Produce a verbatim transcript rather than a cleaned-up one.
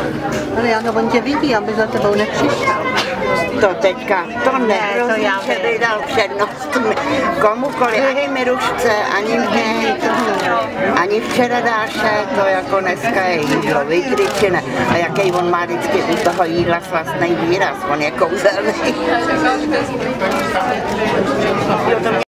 Ale já, no on tě vidí, aby za tebou nepřišel. To teďka, to nehrozí, ne, to že by dal přednost komukoliv, ani Mirušce, ani mě, ani včera Dáše, to jako dneska je jídlo, vykryčené. A jaký on má vždycky u toho jídla slastný výraz, on je kouzelný.